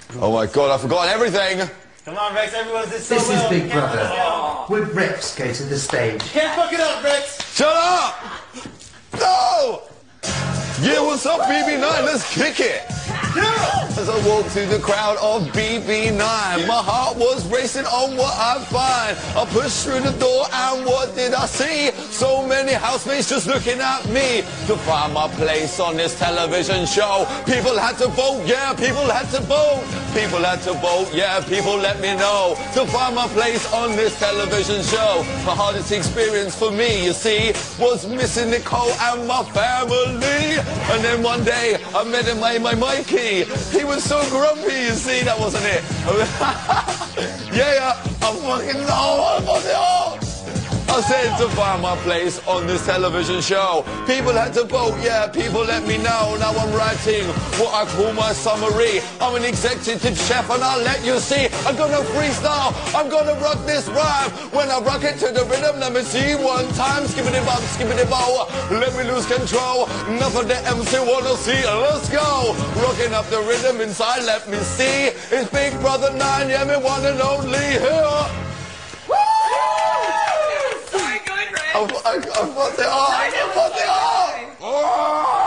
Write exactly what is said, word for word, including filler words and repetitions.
Oh my God, I've forgotten everything. Come on, Rex, everyone's did so This well. is Big Brother. Oh. Would Rex go to the stage? Can't fuck it up, Rex. Shut up! No! Yeah, what's up, B B nine? Let's kick it. As I walked through the crowd of B B nine, my heart was racing on what I'd find. I pushed through the door and what did I see? So many housemates just looking at me to find my place on this television show. People had to vote, yeah, people had to vote. People had to vote, yeah, people let me know to find my place on this television show. The hardest experience for me, you see, was missing Nicole and my family. And then one day, I met him, my, my Mikey. He was so grumpy, you see, that wasn't it. yeah, yeah, I fucking know, I fucking know. I said to find my place on this television show. People had to vote, yeah, people let me know. Now I'm writing what I call my summary. I'm an executive chef and I'll let you see. I'm gonna freestyle, I'm gonna rock this rhyme. When I rock it to the rhythm, let me see one time. Skippity bop, skippity bow, let me lose control. Enough of the M C wanna see, let's go. Rocking up the rhythm inside, let me see. It's Big Brother nine, yeah, me one and only here. I, I, I put it on! I put it on!